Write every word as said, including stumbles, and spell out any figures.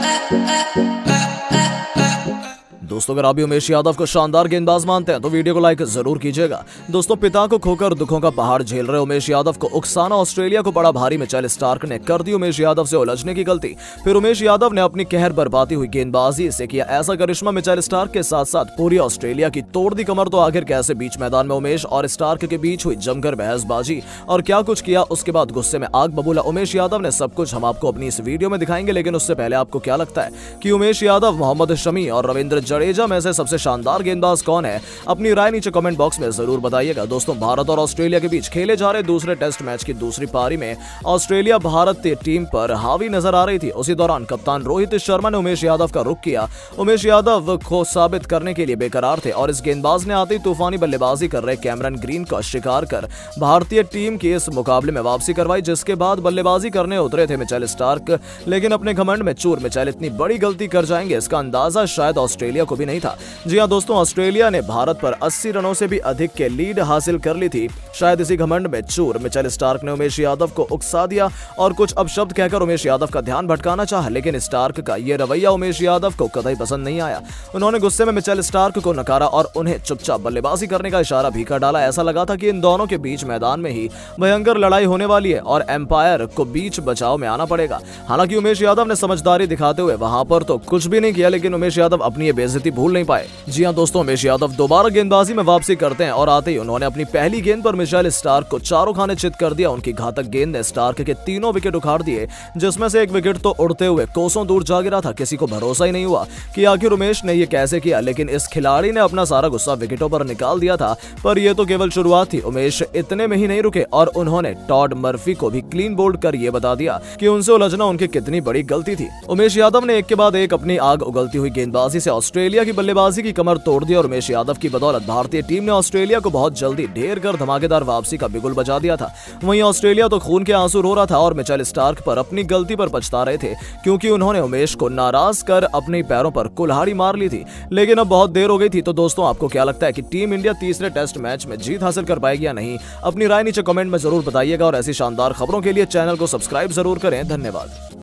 दोस्तों, अगर आप भी उमेश यादव को शानदार गेंदबाज मानते हैं तो वीडियो को लाइक जरूर कीजिएगा। दोस्तों, पिता को खोकर दुखों का पहाड़ झेल रहे उमेश यादव को उकसाना ऑस्ट्रेलिया को बड़ा भारी। मिचेल स्टार्क ने कर दी उमेश यादव से उलझने की गलती। फिर उमेश यादव ने अपनी कहर बरपाती हुई गेंदबाजी से किया ऐसा करिश्मा। मिचेल स्टार्क के साथ साथ पूरी ऑस्ट्रेलिया की तोड़ दी कमर। तो आखिर कैसे बीच मैदान में उमेश और स्टार्क के बीच हुई जमकर बहसबाजी और क्या कुछ किया, उसके बाद गुस्से में आग बबूला उमेश यादव ने, सब कुछ हम आपको अपनी इस वीडियो में दिखाएंगे। लेकिन उससे पहले आपको क्या लगता है कि उमेश यादव, मोहम्मद शमी और रविंद्र जडेजा में से सबसे शानदार गेंदबाज कौन है? अपनी राय नीचे कमेंट बॉक्स में जरूर बताइएगा। दोस्तों, भारत और ऑस्ट्रेलिया के बीच खेले जा रहे दूसरे टेस्ट मैच की दूसरी पारी में ऑस्ट्रेलिया भारत टीम पर हावी नजर आ रही थी। उसी दौरान कप्तान रोहित शर्मा ने उमेश यादव का रुख किया। उमेश यादव को साबित करने के लिए बेकरार थे और इस गेंदबाज ने आते ही तूफानी बल्लेबाजी कर रहे कैमरन ग्रीन का शिकार कर भारतीय टीम की इस मुकाबले में वापसी करवाई, जिसके बाद बल्लेबाजी करने उतरे थे मिचेल स्टार्क। लेकिन अपने घमंड में चूर मिचेल इतनी बड़ी गलती कर जाएंगे, इसका अंदाजा शायद ऑस्ट्रेलिया को भी नहीं था। जी हां दोस्तों, ऑस्ट्रेलिया ने भारत पर अस्सी रनों से भी अधिक के लीड हासिल कर ली थी। शायद इसी घमंड में चूर मिचेल स्टार्क ने उमेश यादव को उकसा दिया और कुछ अपशब्द कहकर उमेश यादव का ध्यान भटकाना चाहा। लेकिन स्टार्क का यह रवैया उमेश यादव को कतई पसंद नहीं आया। उन्होंने गुस्से में मिचेल स्टार्क को नकारा और उन्हें चुपचाप बल्लेबाजी करने का इशारा भी कर डाला। ऐसा लगा था कि इन दोनों के बीच मैदान में ही भयंकर लड़ाई होने वाली है और एम्पायर को बीच बचाव में आना पड़ेगा। हालांकि उमेश यादव ने समझदारी दिखाते हुए वहां पर तो कुछ भी नहीं किया, लेकिन उमेश यादव अपनी ये बेइज्जती भूल नहीं पाए। जी हां दोस्तों, उमेश यादव दोबारा गेंदबाजी में वापसी करते हैं और आते ही उन्होंने अपनी पहली गेंद पर मिचेल स्टार्क को चारों खाने चित कर दिया। उनकी घातक गेंद ने स्टार्क के तीनों विकेट उखाड़ दिए, जिसमें से एक विकेट तो उड़ते हुए कोसों दूर जा गिरा था। किसी को भरोसा ही नहीं हुआ कि आखिर उमेश ने यह कैसे किया, लेकिन इस खिलाड़ी ने अपना सारा गुस्सा विकेटों पर निकाल दिया था। पर यह तो केवल शुरुआत थी। उमेश इतने में ही नहीं रुके और उन्होंने टॉड मर्फी को भी क्लीन बोल्ड कर यह बता दिया कि उनसे उलझना उनकी कितनी बड़ी गलती थी। उमेश यादव ने एक के बाद एक अपनी आग उगलती हुई गेंदबाजी से ऑस्ट्रेलिया की बल्लेबाजी की कमर तोड़ दी और उमेश यादव की बदौलत भारतीय टीम ने ऑस्ट्रेलिया को बहुत जल्दी ढेर कर धमाकेदार वापसी का बिगुल बजा दिया था। वहीं ऑस्ट्रेलिया तो खून के आंसू रो रहा था और मिचेल स्टार्क पर अपनी गलती पर पछता रहे थे, क्योंकि उन्होंने उमेश को नाराज कर अपने पैरों पर कुल्हाड़ी मार ली थी। लेकिन अब बहुत देर हो गई थी। तो दोस्तों, आपको क्या लगता है कि टीम इंडिया तीसरे टेस्ट मैच में जीत हासिल कर पाएगी या नहीं? अपनी राय नीचे कमेंट में जरूर बताइएगा और ऐसी शानदार खबरों के लिए चैनल को सब्सक्राइब जरूर करें। धन्यवाद।